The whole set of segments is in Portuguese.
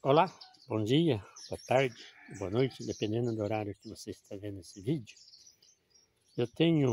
Olá, bom dia, boa tarde, boa noite, dependendo do horário que você está vendo esse vídeo. Eu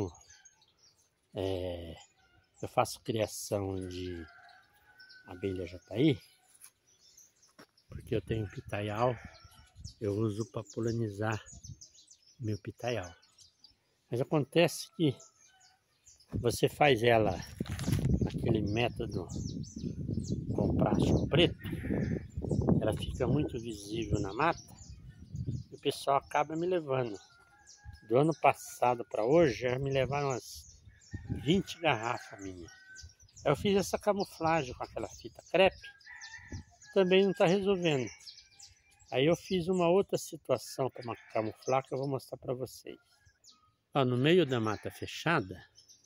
faço criação de abelha jataí, porque eu tenho pitaial, eu uso para polinizar meu pitaial. Mas acontece que você faz ela naquele método com plástico preto, ela fica muito visível na mata e o pessoal acaba me levando. Do ano passado para hoje já me levaram umas 20 garrafas minhas. Eu fiz essa camuflagem com aquela fita crepe, também não está resolvendo. Aí eu fiz uma outra situação para camuflar que eu vou mostrar para vocês. Ó, no meio da mata fechada,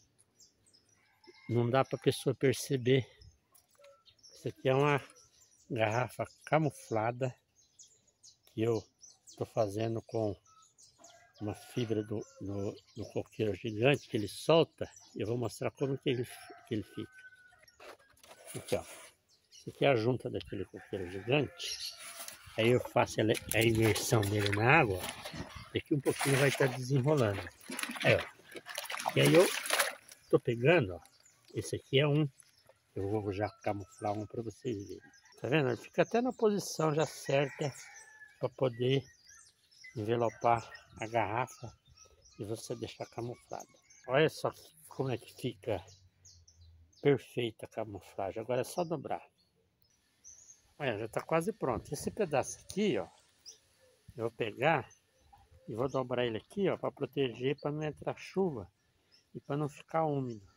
não dá para a pessoa perceber. Isso aqui é uma garrafa camuflada que eu estou fazendo com uma fibra do coqueiro gigante que ele solta. Eu vou mostrar como que ele fica. Aqui, ó. Isso aqui é a junta daquele coqueiro gigante. Aí eu faço a imersão dele na água. Daqui um pouquinho vai estar desenrolando. Aí, ó. E aí eu tô pegando, ó. Esse aqui é um. Eu vou já camuflar um para vocês verem. Tá vendo? Ele fica até na posição já certa para poder envelopar a garrafa e você deixar camuflada. Olha só como é que fica perfeita a camuflagem. Agora é só dobrar. Olha, já está quase pronto. Esse pedaço aqui, ó, eu vou pegar e vou dobrar ele aqui, ó, para proteger, para não entrar chuva e para não ficar úmido.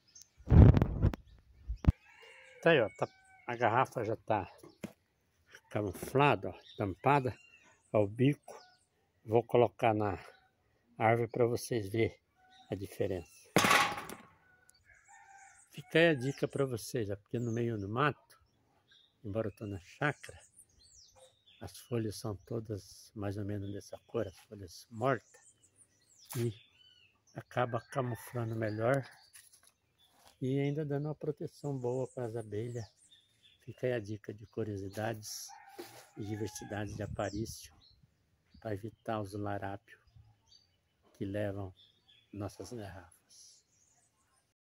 Tá aí, ó, a garrafa já está camuflada, ó, tampada ao bico. Vou colocar na árvore para vocês verem a diferença. Fica aí a dica para vocês, ó, porque no meio do mato, embora eu estou na chácara, as folhas são todas mais ou menos dessa cor, as folhas mortas, e acaba camuflando melhor e ainda dando uma proteção boa para as abelhas. Fica aí a dica de curiosidades e diversidade de Aparício para evitar os larápios que levam nossas garrafas.